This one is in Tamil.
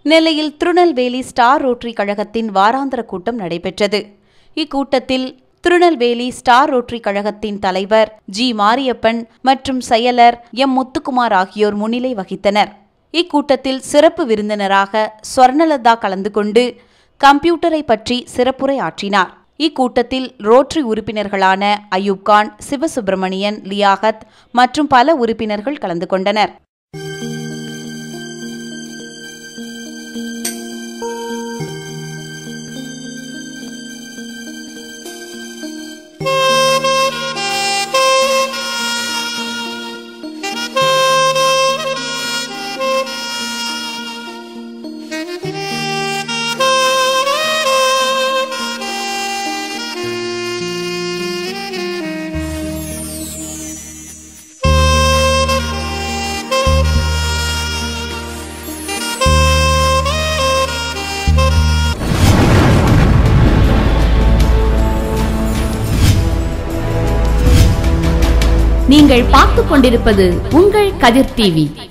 நெல்லையில் திருநெல்வேலி ஸ்டார் ரோட்டரி கழகத்தின் வாராந்திர கூட்டம் நடைபெற்றது. இக்கூட்டத்தில் திருநெல்வேலி ஸ்டார் ரோட்டரி கழகத்தின் தலைவர் ஜி. மாரியப்பன் மற்றும் செயலர் s.முத்துக்குமார் ஆகியோர் முன்னிலை வகித்தனர். இக்கூட்டத்தில் சிறப்பு விருந்தினராக ஸ்வர்ணலதா கலந்து கொண்டு கம்ப்யூட்டரை பற்றி சிறப்புரை ஆற்றினார். இக்கூட்டத்தில் ரோட்டரி உறுப்பினர்களான அயூப்கான், சிவசுப்பிரமணியன், லியாகத் மற்றும் பல உறுப்பினர்கள் கலந்து கொண்டனர். நீங்கள் பார்த்துக் கொண்டிருப்பது உங்கள் கதிர் டிவி.